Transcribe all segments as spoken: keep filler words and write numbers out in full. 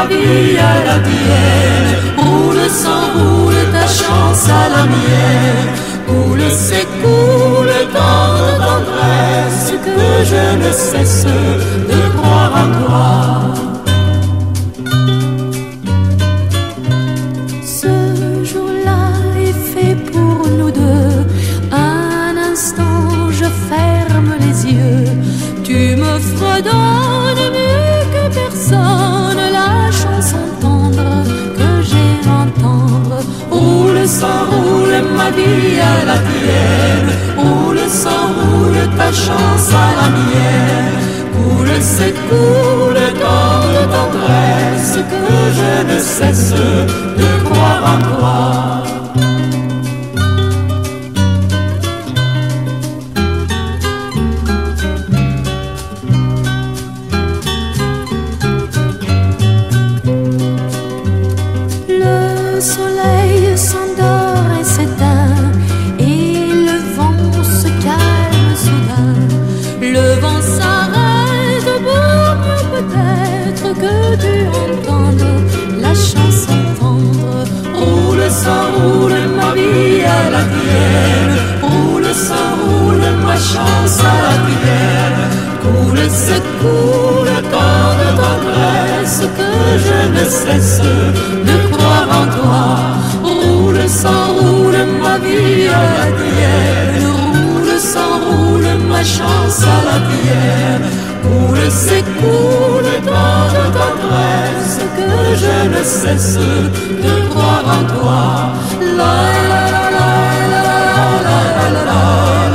vie à la tienne. Roule, s'enroule ta chance à la mienne. Coule, s'écoule dans de tendresse, que je ne cesse de croire en toi. Ce jour-là est fait pour nous deux. Un instant, je ferme les yeux. Tu me fredonnes mieux que personne la chanson tendre que j'ai à entendre. Roule, s'enroule ma vie à la tienne. Roule, s'enroule ta chance à la mienne. Coule, s'écoule dans de tendresse, que je ne cesse de croire en toi. Le soleil s'endort et s'éteint, et le vent se calme soudain. Le vent s'arrête pour mieux peut-être que tu entendes la chanson tendre. Roule, s'enroule ma vie à la tienne. Roule, s'enroule ma chance à la tienne. Coule, s'écoule tant de tendresse, que je ne cesse de croire en toi. Roule, s'enroule ma vie à la tienne. Roule, s'enroule ma chance à la tienne. Coule, s'écoule tant de tendresse, que je ne cesse de croire en toi. La la la la la la la la la.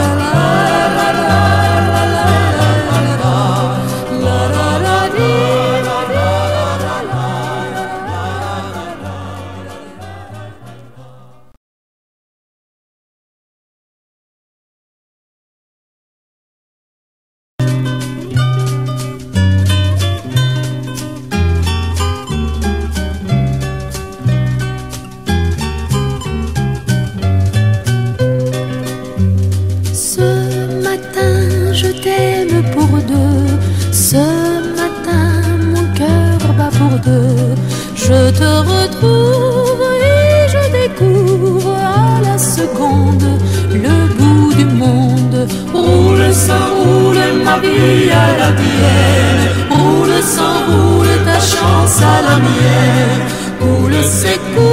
Ce matin, mon cœur bat pour deux. Je te retrouve et je découvre à la seconde le bout du monde. Roule, s'enroule ma vie à la tienne. Roule, s'enroule ta chance à la mienne. Coule, s'écoule